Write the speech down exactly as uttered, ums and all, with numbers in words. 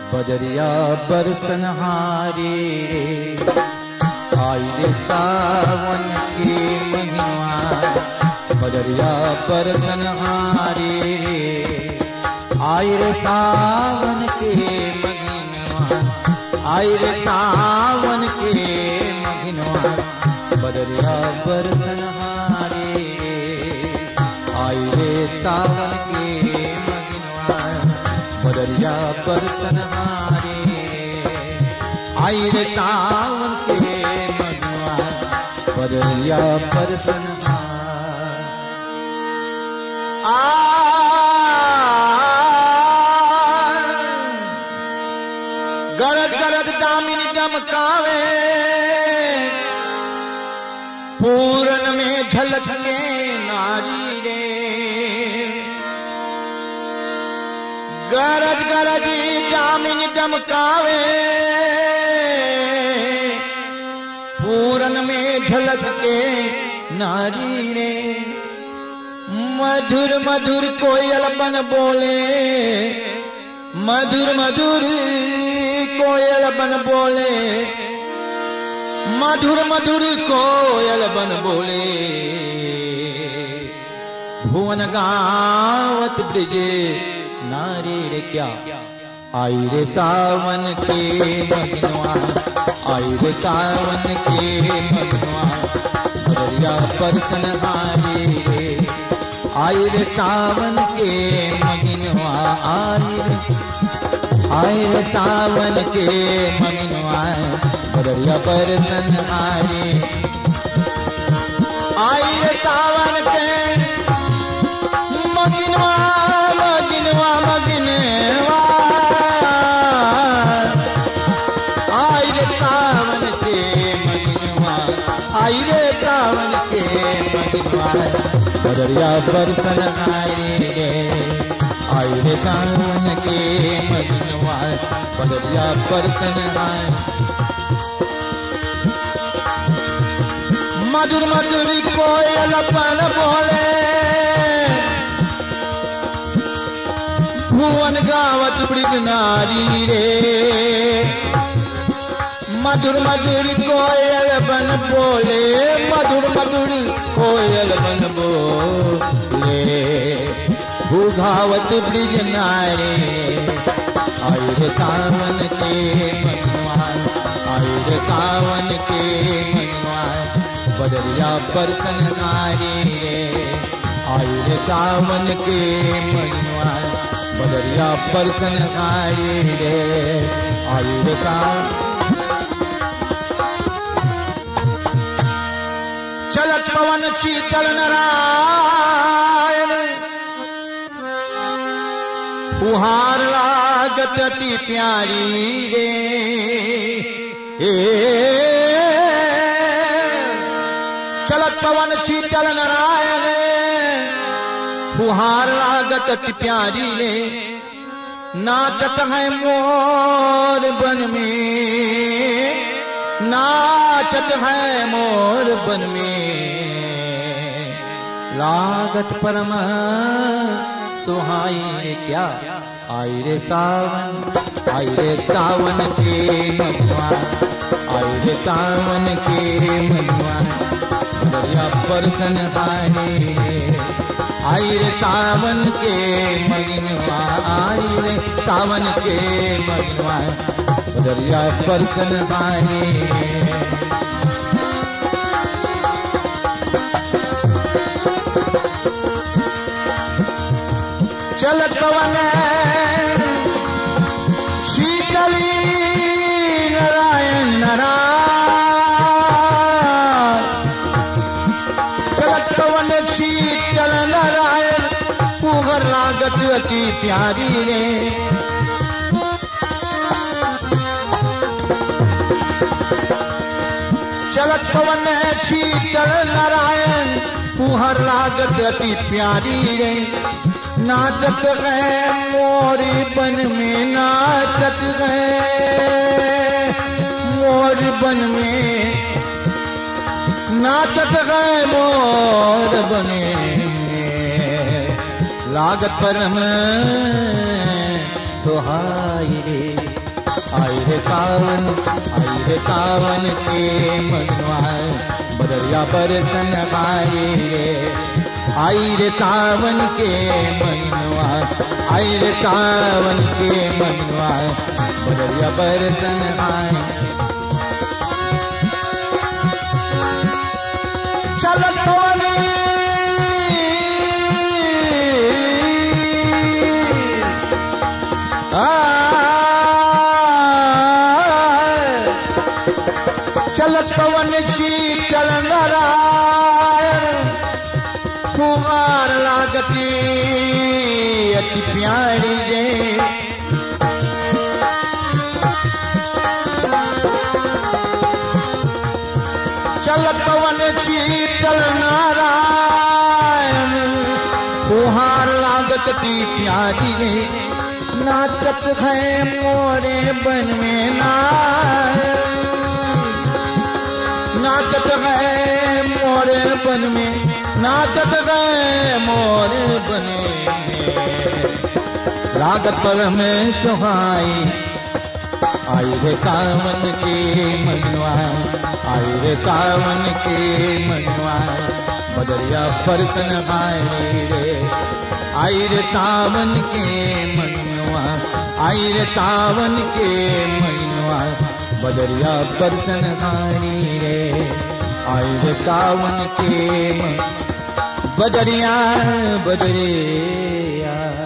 बदरिया बरसन हारे आई रे सावन के महीनवा बदरिया बरसन हारे आई रे सावन के महीनवा आई रे सावन के महीनवा बदरिया बरसन हारे आई रे सावन के महीनवा बदरिया बरसन हारे आई रे सावन के महीनवा बदरिया बरसन गरज गरज दामिनी दमकावे पूरन में झलक के नारी रे गरज गरज दामिनी दमकावे पूरन में झलक के नारी रे मधुर मधुर कोयल बन बोले मधुर मधुर कोयल बन बोले मधुर मधुर कोयल बन बोले भुवन गावत ब्रिजे नारी रे क्या आई रे सावन के महीनवा आई रे सावन के महीनवा बदरिया बरसन हारे आई रे सावन के महीनवा आई रे आई रे सावन के महीनवा बदरिया बरसन हारे आई रे सावन के महीनवा महीनवा महीनवा आई रे सावन के महीनवा आई रे सावन के महीनवा बदरिया बरसन हारे आई रे सावन के महीनवा बदरिया बरसन हारे मधुर मधुर कोयल पन बोले भुवन गावत ब्रिज नारी रे मधुर मधुर कोयल बन बोले मधुर मधुर कोयल बन बोले भूघावत ब्रिज नारे आई रे सावन के महीनवा आई रे सावन के महीनवा बदरिया बरसन हारे आई रे सावन के महीनवा बदरिया बरसन हारे आई रे सावन चलत पवन शीतल नारायण फुहार लागत अति प्यारी रे ए चलत पवन शीतल नारायण फुहार लागत अति प्यारी रे नाचत है मोर बन में नाचत है मोर बन में लागत परम सुहाई रे क्या आई रे सावन आई रे सावन के महीनवा आई रे सावन के महीनवा बदरिया बरसन हारे आई रे सावन के महीनवा आई रे सावन के महीनवा बदरिया बरसन हारे चलत पवन शीतली नारायण नारायण चलत पवन शीतल नारायण पुहर लागत अति प्यारी रे चलत पवन शीतल नारायण पुहर लागत अति प्यारी रे नाचत गए मोरी बन में नाचत गए मोर बन में नाचत गए मोर बने लागत परम सुहाई रे। आई रे सावन आई रे सावन के मनवा बदरिया बरसन आई रे आई रे सावन के मनवा आई रे सावन के मनवा बदरिया बरसन आई चल सोनी चलत पवन शीतल नारायण फुहार लागती अति प्यारी जे चलत पवन शीतल नारायण फुहार लागती प्यारी जे नाचत है मोरे बन में नारायण नाचत है मोरे बन में नाचत है मोरे बने में लागत पर में सुहाई आई रे सावन के मनवा आई रे सावन के मनवा बदरिया परसन आई रे आई रे सावन के मनवा आई रे सावन के मनवा बदरिया परसन आई रे आई रे सावन के मन बदरिया बदरिया